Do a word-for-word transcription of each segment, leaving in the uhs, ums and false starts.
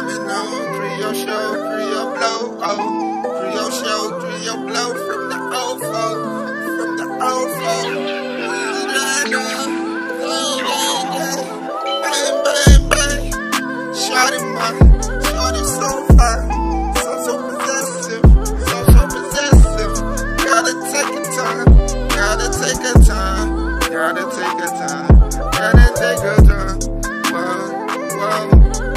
Coming on, creo show, creo blow, oh, creo show, creo blow from the old folk, from the old folk. Bang, bang, bang. Shawty mine, shawty so fine, so so possessive, so so possessive. Gotta take a time, gotta take a time, gotta take a time, gotta take a time. Whoa, whoa.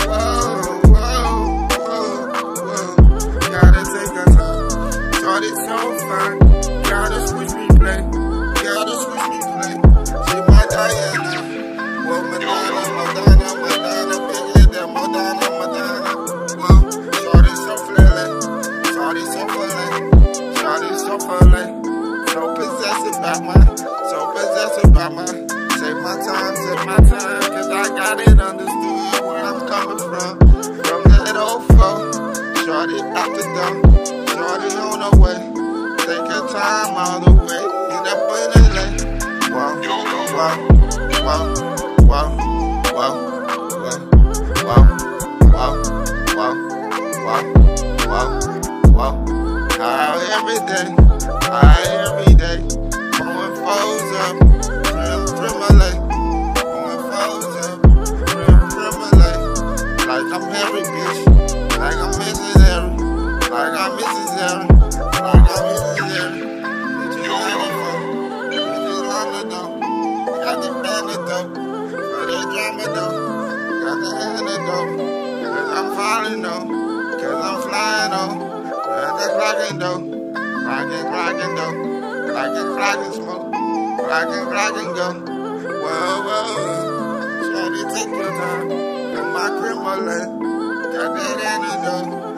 Shawty so fine, gotta switch me play, gotta switch me play. She my Diana, whoa Madonna, Madonna, Madonna, bigger than Madonna, Madonna. Whoa, shawty so flirty, shawty so flirty, shawty so flirty, so possessive by my, so possessive by my. Take my time, take my time, cause I got it understood where I'm coming from, from that old folk. Shawty out the door. Shawty on the way, take your time all the way, get up in the lane. Wow, wow, wow, wow, wow, wow, wow, wow, wow, wow, wow. How every day, how every day, going foes up, trim, trim-a-lay, going foes up, trim, trim-a-lay. Like I'm Harry, bitch, like I'm Missus Harry. Like I'm Missus Harry, like I'm Missus Harry. Bitch, you got the phone, bitch, you on the dough. Got the antidote, for that drama though. Got the antidote, cause I'm falling though, cause I'm flying though. Got the clocking though, clocking, clocking though. Clocking, clocking smoke, clocking, clocking go. Whoa, whoa, shawty take your time, in my criminal lane. Got that antidote.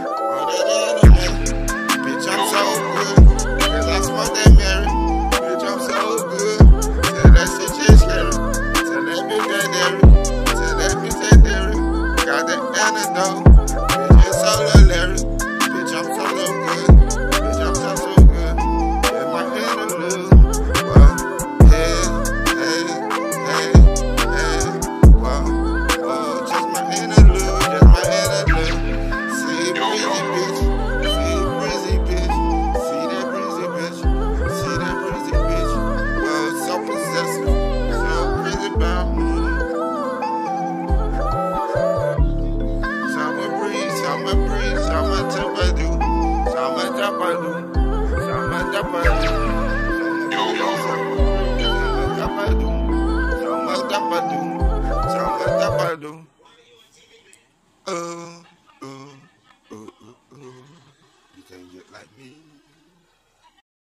Bitch, I'm so good, cause I smoke that Mary. Bitch, I'm so good, tell that shit just scary. Tell that bitch that dairy, tell that bitch that dairy. Got that antidote, bitch, it's so hilarious. Bitch, I'm so so good, bitch, I'm so so good. Yeah, my interlude, well, hey, hey, hey, hey, well, well, just my interlude, just my interlude. See, breezy bitch. I'ma breathe, I'ma tell I do, I'ma tell I do.